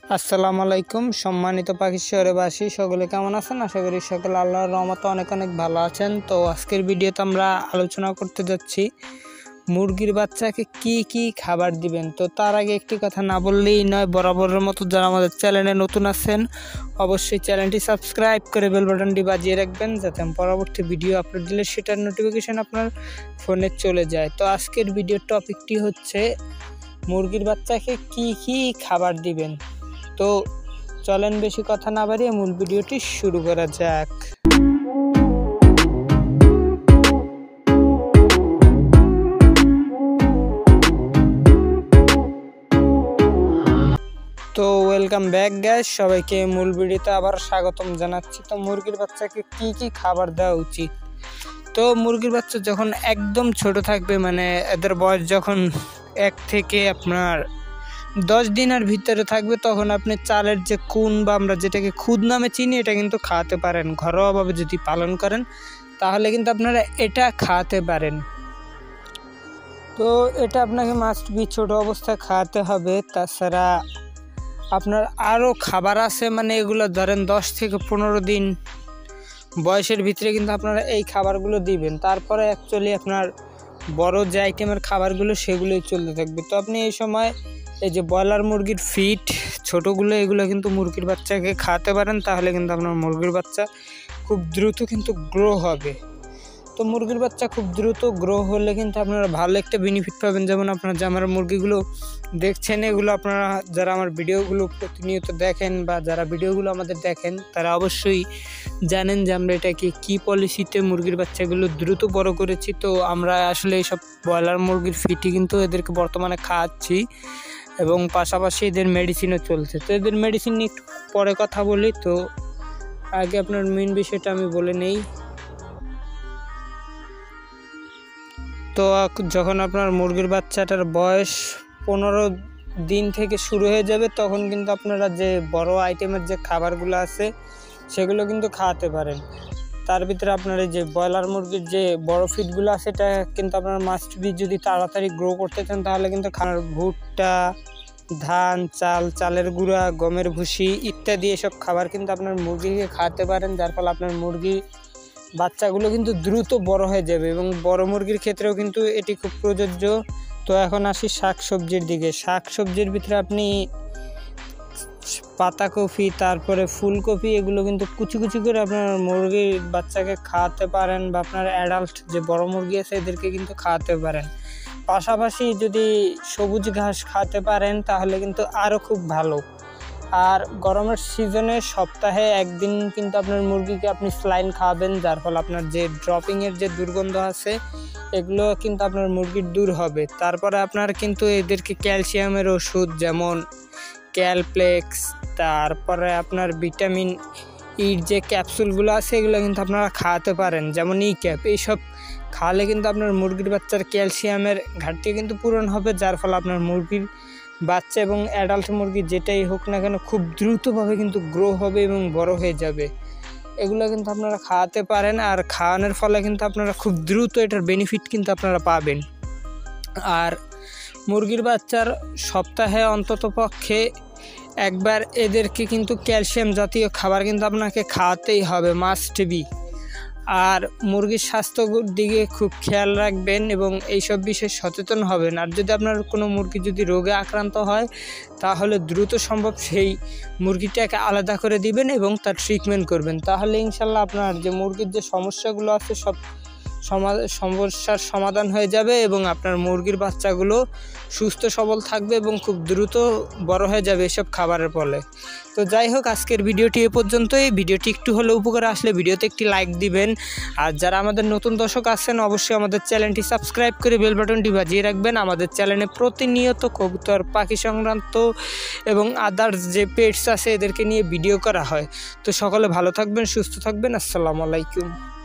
আসসালামু আলাইকুম সম্মানিত পাখি শহরবাসী সকলে কেমন আছেন? আশা করি সকলে আল্লাহর রহমতে অনেক ভালো আছেন। তো আজকের ভিডিওতে আমরা আলোচনা করতে যাচ্ছি মুরগির বাচ্চাকে কি খাবার দিবেন। তো তার আগে একটি কথা না বললেই নয়, বরাবরের মতো যারা আমাদের চ্যানেলে নতুন আছেন অবশ্যই চ্যানেলটি সাবস্ক্রাইব করে বেল বাটনটি বাজিয়ে রাখবেন, যাতে পরবর্তী ভিডিও আপলোড দিলে সেটার নোটিফিকেশন আপনার ফোনে চলে যায়। তো আজকের ভিডিওর টপিকটি হচ্ছে মুরগির বাচ্চাকে কি খাবার দিবেন। তো চলেন বেশি কথা না বাড়িয়ে মূল ভিডিওটি শুরু করা যাক। তো ওয়েলকাম ব্যাক গাইস, সবাইকে মূল ভিডিওতে আবার স্বাগতম জানাচ্ছি। তো মুরগির বাচ্চাকে কি খাবার দেওয়া উচিত? তো মুরগির বাচ্চা যখন একদম ছোট থাকবে, মানে এদের বয়স যখন 1 থেকে আপনার 10 দিনের ভিতরে থাকবে, তখন আপনি চালের যে কুন বা আমরা যেটাকে খুদ নামে চিনি, এটা কিন্তু খাওয়াতে পারেন। ঘরোয়াভাবে যদি পালন করেন তাহলে কিন্তু আপনারা এটা খাওয়াতে পারেন। তো এটা আপনাকে মাস্ট বি ছোট অবস্থায় খাওয়াতে হবে। তাছাড়া আপনার আরও খাবার আছে, মানে এগুলো ধরেন 10 থেকে 15 দিন বয়সের ভিতরে কিন্তু আপনারা এই খাবারগুলো দিবেন। তারপরে অ্যাকচুয়ালি আপনার বড় যে আইটেমের খাবারগুলো সেগুলোই চলতে থাকবে। তো আপনি এই সময় এই যে ব্রয়লার মুরগির ফিট ছোটোগুলো, এগুলো কিন্তু মুরগির বাচ্চাকে খাওয়াতে পারেন। তাহলে কিন্তু আপনার মুরগির বাচ্চা খুব দ্রুত কিন্তু গ্রো হবে। তো মুরগির বাচ্চা খুব দ্রুত গ্রো হলে কিন্তু আপনারা ভালো একটা বেনিফিট পাবেন। যেমন আপনারা যে আমার মুরগিগুলো দেখছেন, এগুলো আপনারা যারা আমার ভিডিওগুলো প্রতিনিয়ত দেখেন বা যারা ভিডিওগুলো আমাদের দেখেন, তারা অবশ্যই জানেন যে আমরা এটাকে কী পলিসিতে মুরগির বাচ্চাগুলো দ্রুত বড় করেছি। তো আমরা আসলে এইসব ব্রয়লার মুরগির ফিটই কিন্তু এদেরকে বর্তমানে খাওয়াচ্ছি এবং পাশাপাশি এদের মেডিসিনও চলছে। তো এদের মেডিসিন নিয়ে একটু পরে কথা বলি। তো আগে আপনার মেইন বিষয়টা আমি বলে নেই। তো যখন আপনার মুরগির বাচ্চাটার বয়স 15 দিন থেকে শুরু হয়ে যাবে, তখন কিন্তু আপনারা যে বড় আইটেমের যে খাবারগুলো আছে সেগুলো কিন্তু খাওয়াতে পারেন। তার ভিতরে আপনার এই যে ব্রয়লার মুরগির যে বড় ফিডগুলো আছে, এটা কিন্তু আপনার মাস্ট বি যদি তাড়াতাড়ি গ্রো করতে চান তাহলে কিন্তু খানার ভুট্টা, ধান, চালের গুঁড়া, গমের ভুসি ইত্যাদি এসব খাবার কিন্তু আপনার মুরগিকে খাওয়াতে পারেন। যার ফলে আপনার মুরগি বাচ্চাগুলো কিন্তু দ্রুত বড় হয়ে যাবে এবং বড় মুরগির ক্ষেত্রেও কিন্তু এটি খুব প্রযোজ্য। তো এখন আসি শাকসবজির দিকে। শাকসবজির ভিতরে আপনি পাতাকপি, তারপরে ফুলকপি, এগুলো কিন্তু কুচি করে আপনার মুরগির বাচ্চাকে খাওয়াতে পারেন বা আপনার অ্যাডাল্ট যে বড় মুরগি আছে এদেরকে কিন্তু খাওয়াতে পারেন। পাশাপাশি যদি সবুজ ঘাস খাওয়াতে পারেন তাহলে কিন্তু আরও খুব ভালো। আর গরমের সিজনে সপ্তাহে 1 দিন কিন্তু আপনার মুরগিকে আপনি স্যালাইন খাওয়াবেন, যার ফলে আপনার যে ড্রপিংয়ের যে দুর্গন্ধ আছে এগুলো কিন্তু আপনার মুরগির দূর হবে। তারপরে আপনার কিন্তু এদেরকে ক্যালসিয়ামের ওষুধ যেমন ক্যালপ্লেক্স, তারপরে আপনার ভিটামিন ইর যে ক্যাপসুলগুলো আছে এগুলো কিন্তু আপনারা খাওয়াতে পারেন, যেমন ক্যাপ। এইসব খাওয়ালে কিন্তু আপনার মুরগির বাচ্চার ক্যালসিয়ামের ঘাটতি কিন্তু পূরণ হবে, যার ফলে আপনার মুরগির বাচ্চা এবং অ্যাডাল্ট মুরগি যেটাই হোক না কেন খুব দ্রুতভাবে কিন্তু গ্রো হবে এবং বড় হয়ে যাবে। এগুলো কিন্তু আপনারা খাওয়াতে পারেন, আর খাওয়ানোর ফলে কিন্তু আপনারা খুব দ্রুত এটার বেনিফিট কিন্তু আপনারা পাবেন। আর মুরগির বাচ্চার সপ্তাহে অন্তত পক্ষে একবার এদেরকে কিন্তু ক্যালসিয়াম জাতীয় খাবার কিন্তু আপনাকে খাওয়াতেই হবে, মাস্ট বি। আর মুরগির স্বাস্থ্যর দিকে খুব খেয়াল রাখবেন এবং এইসব বিষয়ে সচেতন হবেন। আর যদি আপনার কোনো মুরগি যদি রোগে আক্রান্ত হয় তাহলে দ্রুত সম্ভব সেই মুরগিটাকে আলাদা করে দিবেন এবং তার ট্রিটমেন্ট করবেন। তাহলে ইনশাল্লাহ আপনার যে মুরগির যে সমস্যাগুলো আছে সব সমস্যার সমাধান হয়ে যাবে এবং আপনার মুরগির বাচ্চাগুলো সুস্থ সবল থাকবে এবং খুব দ্রুত বড় হয়ে যাবে এসব খাবারের ফলে। তো যাই হোক, আজকের ভিডিওটি এ পর্যন্তই। ভিডিওটি একটু হলেও উপকারে আসলে ভিডিওতে একটি লাইক দিবেন। আর যারা আমাদের নতুন দর্শক আছেন অবশ্যই আমাদের চ্যানেলটি সাবস্ক্রাইব করে বেল বাটনটি বাজিয়ে রাখবেন। আমাদের চ্যানেলে প্রতিনিয়ত কবুতর, পাখি সংক্রান্ত এবং আদার্স যে পেটস আছে এদেরকে নিয়ে ভিডিও করা হয়। তো সকলে ভালো থাকবেন, সুস্থ থাকবেন। আসসালামু আলাইকুম।